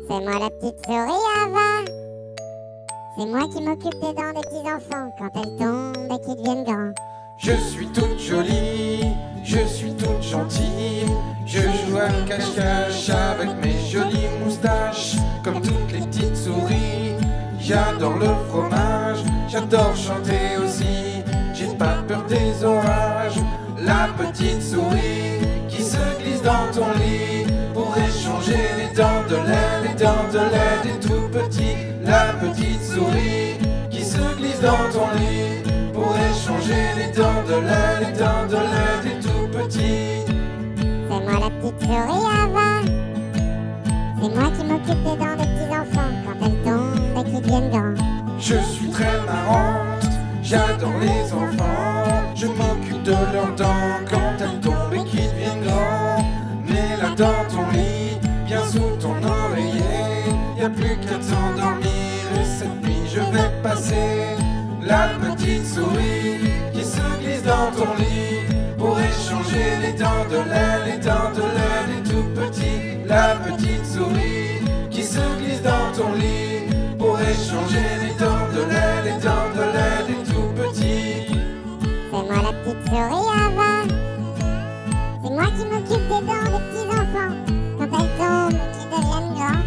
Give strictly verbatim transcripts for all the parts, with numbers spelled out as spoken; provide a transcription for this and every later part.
C'est moi la petite souris Ava. C'est moi qui m'occupe des dents des petits enfants quand elles tombent et qu'ils deviennent grands. Je suis toute jolie, je suis toute gentille. Je joue à cache-cache avec mes jolies moustaches. Comme toutes les petites souris, j'adore le fromage. J'adore chanter aussi, j'ai pas peur des orages. La petite souris qui se glisse dans ton lit pour échanger les dents de lait, les dents de lait des tout petits. La petite souris qui se glisse dans ton lit pour échanger les dents de lait, les dents de lait des tout petits. C'est moi la petite souris Ava. C'est moi qui m'occupe des dents des petits enfants quand elles tombent et qu'ils deviennent grands. Je suis très marrante, j'adore les enfants. Je m'occupe de leurs dents quand elles tombent et qu'ils deviennent grands. Mais là dans ton lit, bien sous ton oreiller, y'a plus qu'à t'endormir et cette nuit je vais passer. La petite souris qui se glisse dans ton lit pour échanger les dents de lait, les dents de lait des tout petits. La petite souris qui se glisse dans ton lit pour échanger les dents de lait, les dents de lait des tout petits. C'est moi la petite souris Ava. C'est moi qui m'occupe des dents des petits enfants quand elles tombent et qu'ils deviennent grands.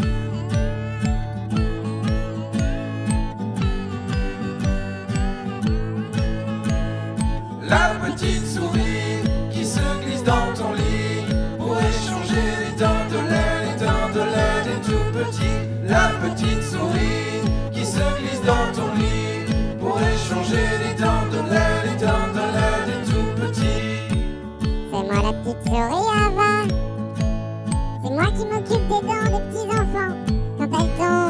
La petite souris qui se glisse dans ton lit pour échanger les dents de lait, les dents de lait des tout petits. La petite souris qui se glisse dans ton lit pour échanger les dents de lait, les dents de lait des tout petits. C'est moi la petite souris Ava. C'est moi qui m'occupe des dents des petits enfants quand elles tombent